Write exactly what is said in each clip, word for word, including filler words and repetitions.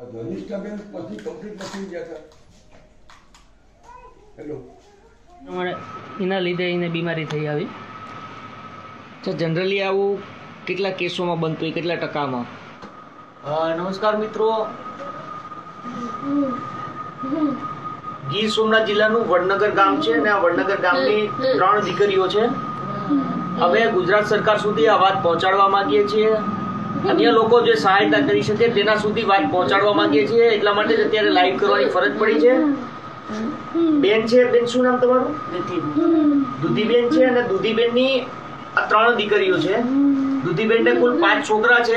ધનિષ્ઠાબેન પછી કમ્પ્લીટ નથી ગયા હતા. હેલો, એના લીધે એને બીમારી થઈ આવી. તો જનરલી આવું કેટલા કેસોમાં બનતું હોય, કેટલા ટકામાં? નમસ્કાર મિત્રો, ગીર સોમનાથ જિલ્લાનું વડનગર ગામ છે અને આ વડનગર ગામની ત્રણ દીકરીઓ છે. અમે ગુજરાત સરકાર સુધી આ વાત પહોંચાડવા માંગીએ છીએ. અન્ય લોકો જે સહાયતા કરી શકે તેના સુધી વાત પહોંચાડવા માંગીએ છીએ. એટલા માટે અત્યારે લાઈવ કરવાની ફરજ પડી છે. બેન છે, બેન શું નામ તમારું? દુધીબેન છે અને દુધીબેનની આ ત્રણ દીકરીઓ છે. દુધીબેનને કુલ પાંચ છોકરા છે.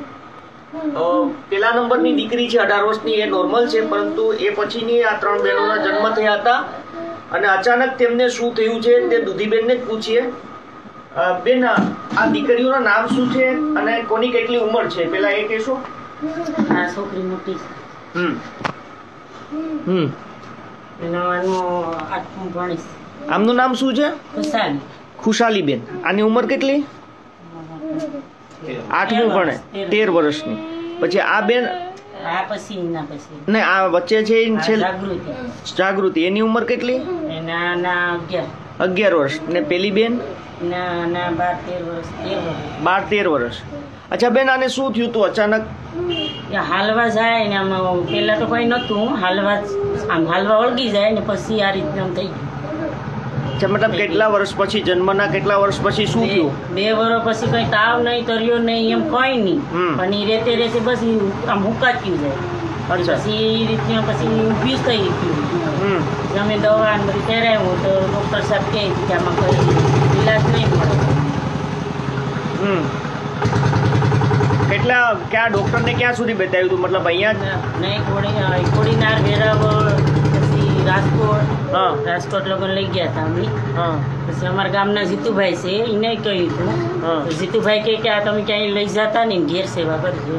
પેલા નંબરની દીકરી છે અઢાર વર્ષની, એ નોર્મલ છે, પરંતુ એ પછીની આ ત્રણ બહેનોના જન્મ થયા હતા અને અચાનક તેમને શું થયું છે તે દુધીબેનને જ પૂછીએ. બેન, આ દીકરીઓના નામ શું છે અને કોની કેટલી ઉંમર છે, પેલા એ કહેશો? આ છોકરી મોટી છે. હમ હમ એનું આઠમું ભણીશ. આમનું નામ શું છે? ખુશાલી. ખુશાલી બેન. આની ઉંમર કેટલી? આઠમું ભણે, તેર વર્ષની. પછી આ બેન, આ પછી એના પછી ને આ વચ્ચે છે છે જાગૃતિ. જાગૃતિ. એની ઉંમર કેટલી? એના ના અગિયાર અગિયાર વર્ષ. ને પેલી બેન? ના ના બાર તેર વર્ષ તેર વર્ષ બાર તેર વર્ષ. અચ્છા બેન, આને શું થયું હતું અચાનક? એ હાલવા જાય ને આમ પેલા તો કોઈ નતું, હાલવા આમ હાલવા વળગી જાય ને પછી આ રીતના થઈ ગયું. અચ્છા, મતલબ કેટલા વર્ષ પછી, જન્મના કેટલા વર્ષ પછી શું થયું? બે વર્ષ પછી કઈ તાવ નહીં, તર્યો નહીં, એમ કોઈ નહીં. પણ એ રેતે રેતે બસ આમ હુકાત્યું જાય. પછી એ રીતના પછી ઊભી થઈ ગયું. અમે દવા ને બધી પહેરાવ્યું તો ડોક્ટર સાહેબ કહે કે આમાં કઈ ઈલાજ નહીં મળે. હમ કેટલા ક્યાં ડોક્ટરને ક્યાં સુધી બતાવ્યું હતું? મતલબ અહીંયા નહીં, કોડી કોડીનાર, વેરાવળ, પછી રાજકોટ. હા, રાજકોટ લોકો લઈ ગયા હતા અમે. હા. પછી અમારા ગામના જીતુભાઈ છે એને કહ્યું હતું. તો જીતુભાઈ કહે કે આ તમે ક્યાંય લઈ જતા ને ઘેર સેવા કરજો.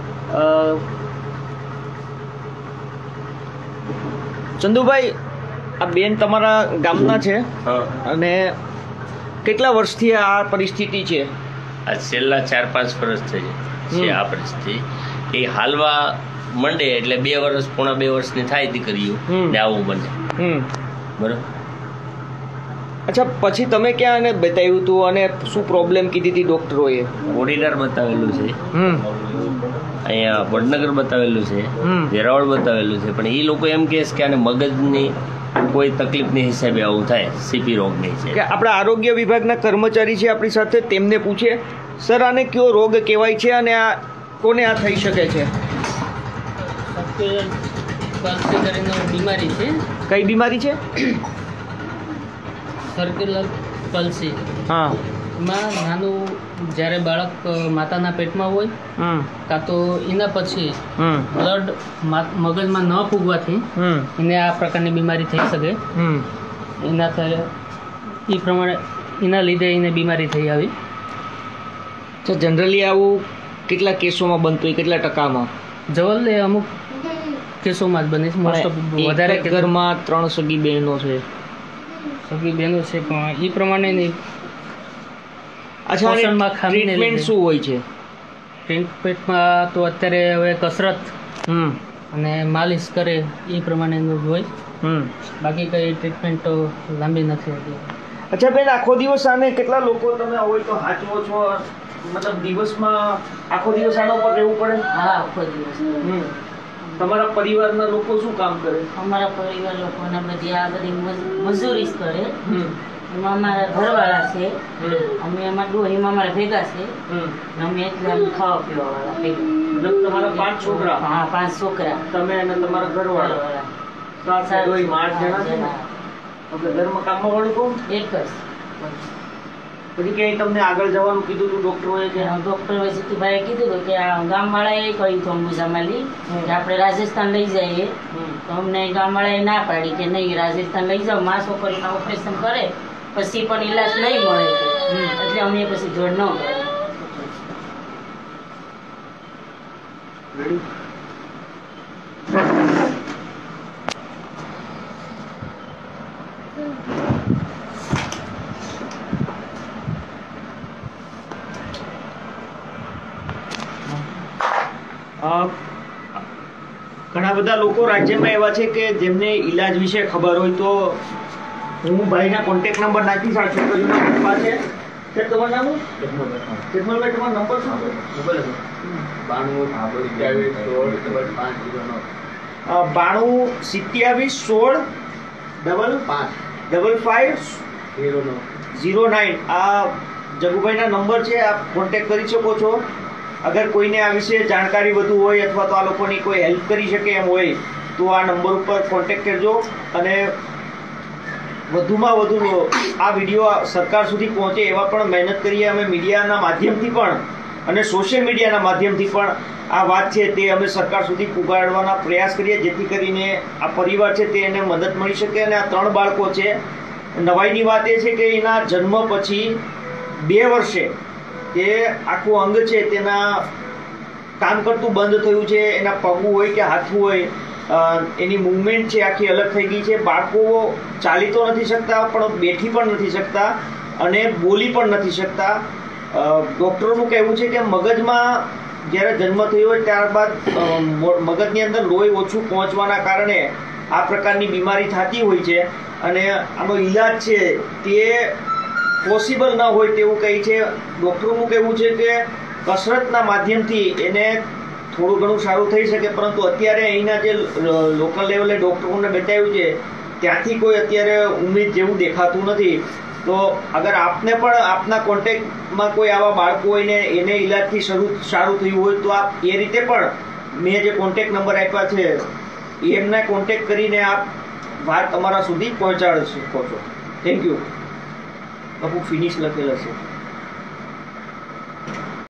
ચંદુભાઈ, આ બેન તમારા ગામના છે અને કેટલા વર્ષથી આ પરિસ્થિતિ છે? આ છેલ્લા ચાર પાંચ વર્ષ થઈ છે આ પરિસ્થિતિ. એ હાલવા મંડે એટલે બે વર્ષ પોણા બે વર્ષની થાય દીકરીઓ ને આવું બને. બરોબર. અચ્છા, પછી તમે ક્યાં એને બતાવ્યું હતું અને શું પ્રોબ્લેમ કીધી હતી ડોક્ટરોએ? કોડીનાર બતાવેલું છે, અહીંયા વડનગર બતાવેલું છે, વેરાવળ બતાવેલું છે, પણ એ લોકો એમ કહે છે કે આને મગજની કોઈ તકલીફની હિસાબે આવું થાય, સીપી રોગની છે. કે આપણા આરોગ્ય વિભાગના કર્મચારી છે આપણી સાથે, તેમને પૂછે સર આને કયો રોગ કહેવાય છે અને આ કોને આ થઈ શકે છે? બીમારી છે. કઈ બીમારી છે? Circular palsy. હા. એમાં નાનું જ્યારે બાળક માતાના પેટમાં હોય કાં તો એના પછી બ્લડ મગજમાં ન પૂગવાથી એને આ પ્રકારની બીમારી થઈ શકે. એના થાય એ પ્રમાણે એના લીધે એને બીમારી થઈ આવી. તો જનરલી આવું કેટલા કેસોમાં બનતું હોય, કેટલા ટકામાં? જવલ્લે અમુક કેસોમાં જ બને છે. મોસ્ટ ઓફ વધારે ઘરમાં ત્રણ સગી બહેનો છે. સગી બહેનો છે પણ એ પ્રમાણેની. અચ્છા, ટ્રીટમેન્ટ શું હોય છે? ટ્રીટમેન્ટમાં તો અત્યારે હવે કસરત અને માલિશ કરે એ પ્રમાણેનું હોય. બાકી કઈ ટ્રીટમેન્ટ તો લાંબી નથી હતી. અચ્છા બેન, આખો દિવસ આને કેટલા લોકો તમે હોય તો હાચવો છો? મતલબ દિવસમાં આખો દિવસ આના ઉપર રહેવું પડે? હા, આખો દિવસ. તમારા પરિવારના લોકો શું કામ કરે? અમારા પરિવાર લોકોને બધી આ બધી મજૂરી જ કરે. એમાં અમારા ઘરવાળા છે, અમે એમાં ડોહીમાં અમારા ભેગા છે. અમે એટલે અમે ખાવા પીવા વાળા ભેગા. મતલબ તમારા પાંચ છોકરા? હા, પાંચ છોકરા. તમે અને તમારા ઘરવાળા સાત ડોહીમાં આઠ જણા છે ને? એટલે ઘરમાં કામમાં વાળું કોણ? એક જ. પછી ક્યાંય તમને આગળ જવાનું કીધું હતું ડોક્ટરોએ? કે ડોક્ટર જીતુભાઈએ કીધું હતું કે આ ગામવાળાએ કહ્યું હતું અંબુજામાલી કે આપણે રાજસ્થાન લઈ જઈએ. તો અમને ગામવાળાએ ના પાડી કે નહીં, રાજસ્થાન લઈ જાઓ, માં છોકરીના ઓપરેશન કરે પછી પણ ઈલાજ નહીં મળે, એટલે અમે પછી જોડ ન કરી. ઘણા બધા લોકો રાજ્યમાં એવા છે કે જેમને ઈલાજ વિશે ખબર હોય, તો હું ભાઈના કોન્ટેક્ટ નંબર નાખીશ. આ છોકરીઓના પપ્પા છે. સર તમારું નામ? જગમલભાઈ, તમારો નંબર શું છે? બાણું સિત્યાવીસ સોળ ડબલ પાંચ ડબલ ફાઈવ ઝીરો નાઇન. આ જગુભાઈના નંબર છે, આપ કોન્ટેક્ટ કરી શકો છો. અગર કોઈને આ વિશે જાણકારી વધુ હોય અથવા તો આ લોકોની કોઈ હેલ્પ કરી શકે એમ હોય તો આ નંબર ઉપર કોન્ટેક્ટ કરજો. અને વધુમાં વધુ આ વિડીયો સરકાર સુધી પહોંચે એવા પણ મહેનત કરીએ અમે મીડિયાના માધ્યમથી પણ અને સોશિયલ મીડિયાના માધ્યમથી પણ. આ વાત છે તે અમે સરકાર સુધી પુગાડવાના પ્રયાસ કરીએ, જેથી કરીને આ પરિવાર છે તેને મદદ મળી શકે. અને આ ત્રણ બાળકો છે, નવાઈની વાત એ છે કે એના જન્મ પછી બે વર્ષે તે આખું અંગ છે તેના કામ કરતું બંધ થયું છે. એના પગું હોય કે હાથું હોય, એની મૂવમેન્ટ છે આખી અલગ થઈ ગઈ છે. બાળકો ચાલી તો નથી શકતા, પણ બેઠી પણ નથી શકતા અને બોલી પણ નથી શકતા. ડૉક્ટરોનું કહેવું છે કે મગજમાં જ્યારે જન્મ થયો હોય ત્યારબાદ મગજની અંદર લોહી ઓછું પહોંચવાના કારણે આ પ્રકારની બીમારી થતી હોય છે. અને આનો ઈલાજ છે તે પોસિબલ ન હોય તેવું કહે છે. ડૉક્ટરોનું કહેવું છે કે કસરતના માધ્યમથી એને થોડું ઘણું સારું થઈ શકે, પરંતુ અત્યારે અહીંના જે લોકલ લેવલે ડૉક્ટરોને બતાવ્યું છે ત્યાંથી કોઈ અત્યારે ઉમેદ જેવું દેખાતું નથી. તો અગર આપને પણ આપના કોન્ટેક્ટમાં કોઈ આવા બાળકો હોય ને એને ઈલાજથી શરૂ સારું થયું હોય તો આપ એ રીતે પણ મેં જે કોન્ટેક્ટ નંબર આપ્યા છે એમને કોન્ટેક્ટ કરીને આપ વાત અમારા સુધી પહોંચાડી શકો છો. Thank you. અમુક ફિનિશ લખેલા છે.